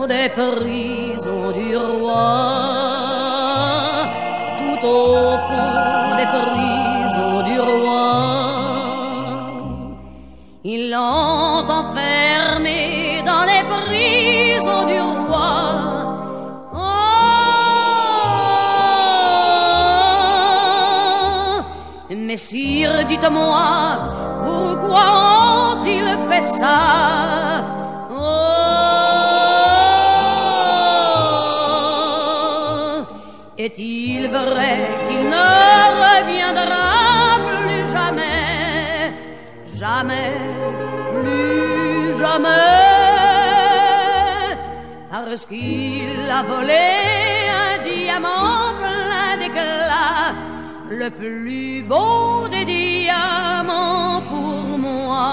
des prisons du roi, tout au fond des prisons du roi, ils l'ont enfermé dans les prisons du roi. Messire, dites-moi, pourquoi ont-ils fait ça? Oh, est-il vrai qu'il ne reviendra plus jamais, jamais, plus jamais, parce qu'il a volé un diamant plein d'éclat, le plus beau des diamants pour moi.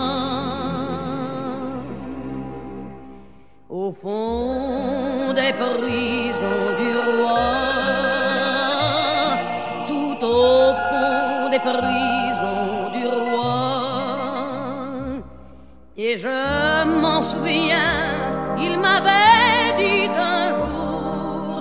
Au fond des prisons du roi, tout au fond des prisons du roi, et je m'en souviens, il m'avait dit un jour,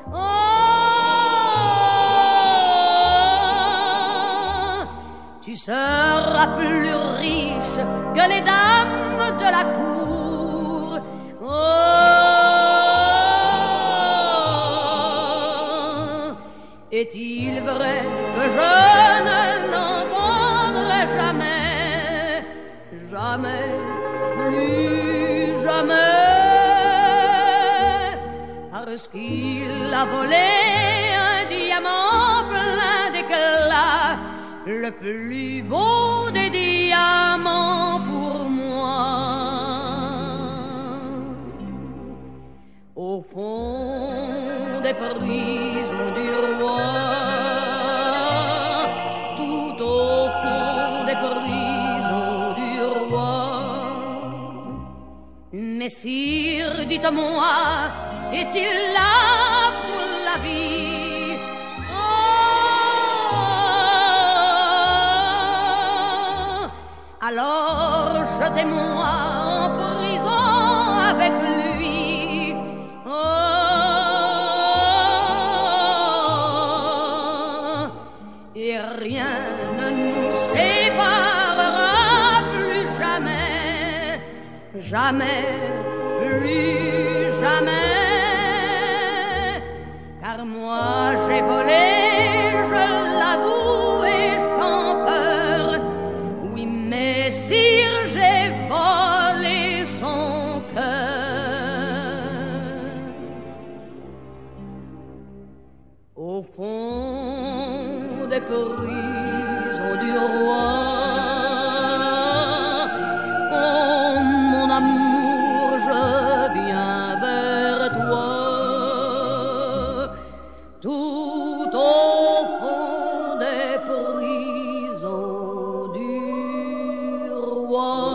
tu seras plus riche que les dames de la cour. Oh, est-il vrai que je ne l'entendrai jamais, jamais, plus jamais, parce qu'il a volé un diamant plein d'éclat, le plus beau des diamants pour moi. Au fond des prisons du roi, tout au fond des prisons du roi, messire, dites-moi, est-il là pour la vie? Alors jetez-moi en prison avec lui. Oh, et rien ne nous séparera plus jamais, jamais, plus jamais, car moi j'ai volé, je l'avoue et sans peur. Oui, messire, j'ai volé son cœur. Au fond des prisons du roi, oh mon amour, je viens vers toi, tout au fond des prisons du roi.